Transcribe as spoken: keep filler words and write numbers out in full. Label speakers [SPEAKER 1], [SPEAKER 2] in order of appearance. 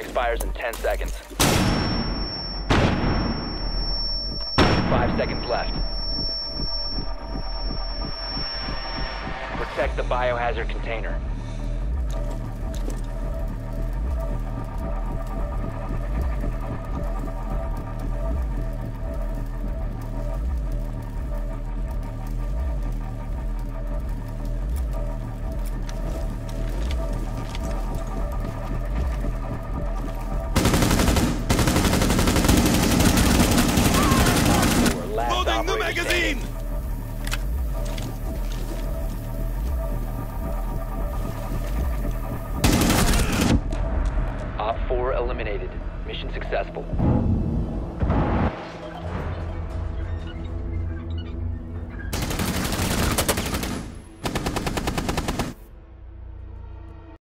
[SPEAKER 1] expires in ten seconds. Five seconds left. Protect the biohazard container.
[SPEAKER 2] Loading the magazine!
[SPEAKER 1] Op four eliminated. Mission successful.